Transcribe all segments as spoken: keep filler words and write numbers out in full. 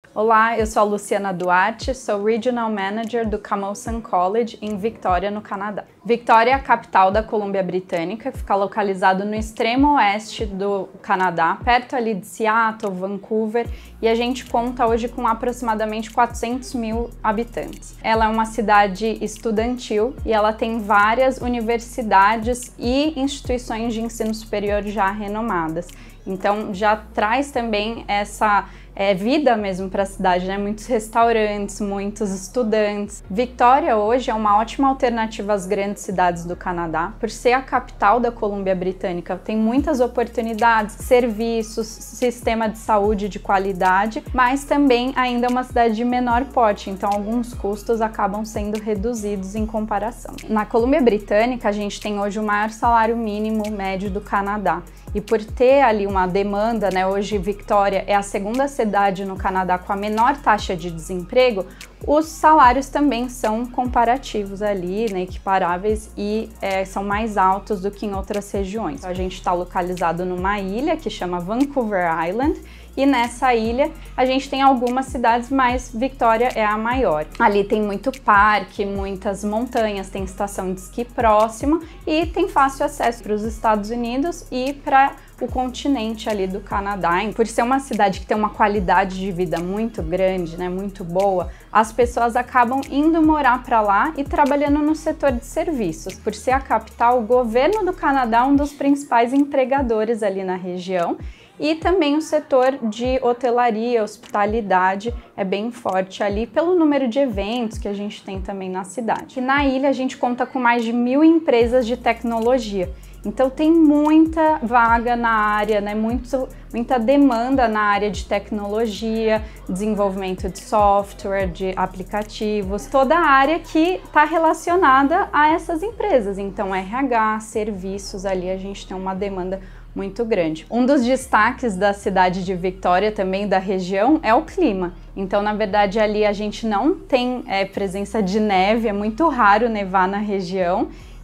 Olá, eu sou a Luciana Duarte, sou Regional Manager do Camosun College em Victoria, no Canadá. Victoria é a capital da Colômbia Britânica, que fica localizado no extremo oeste do Canadá, perto ali de Seattle, Vancouver, e a gente conta hoje com aproximadamente quatrocentos mil habitantes. Ela é uma cidade estudantil e ela tem várias universidades e instituições de ensino superior já renomadas. Então já traz também essa é, vida mesmo para a cidade, né? Muitos restaurantes, muitos estudantes. Victoria hoje é uma ótima alternativa às grandes cidades do Canadá, por ser a capital da Colômbia Britânica. Tem muitas oportunidades, serviços, sistema de saúde de qualidade, mas também ainda é uma cidade de menor porte, então alguns custos acabam sendo reduzidos em comparação. Na Colômbia Britânica, a gente tem hoje o maior salário mínimo médio do Canadá. E por ter ali uma demanda, né, hoje Victoria é a segunda cidade no Canadá com a menor taxa de desemprego, os salários também são comparativos ali, né, equiparáveis e é, são mais altos do que em outras regiões. A gente está localizado numa ilha que chama Vancouver Island, e nessa ilha a gente tem algumas cidades, mas Victoria é a maior. Ali tem muito parque, muitas montanhas, tem estação de esqui próxima e tem fácil acesso para os Estados Unidos e para o continente ali do Canadá. Por ser uma cidade que tem uma qualidade de vida muito grande, né, muito boa, as pessoas acabam indo morar para lá e trabalhando no setor de serviços. Por ser a capital, o governo do Canadá é um dos principais empregadores ali na região. E também o setor de hotelaria, hospitalidade é bem forte ali pelo número de eventos que a gente tem também na cidade. E na ilha a gente conta com mais de mil empresas de tecnologia. Então tem muita vaga na área, né? Muito, muita demanda na área de tecnologia, desenvolvimento de software, de aplicativos, toda a área que está relacionada a essas empresas. Então R H, serviços, ali a gente tem uma demanda muito grande. Um dos destaques da cidade de Victoria, também da região, é o clima. Então, na verdade, ali a gente não tem é, presença de neve, é muito raro nevar na região.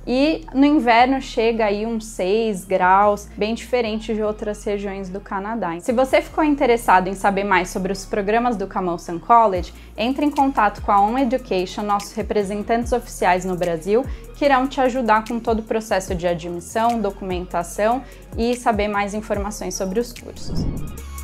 E no inverno chega aí uns seis graus, bem diferente de outras regiões do Canadá. Se você ficou interessado em saber mais sobre os programas do Camosun College, entre em contato com a On Education, nossos representantes oficiais no Brasil, que irão te ajudar com todo o processo de admissão, documentação e saber mais informações sobre os cursos.